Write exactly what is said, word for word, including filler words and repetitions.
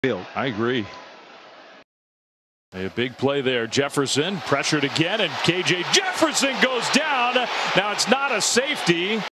field. I agree. A big play there. Jefferson pressured again, and K J Jefferson goes down. Now it's not a safety.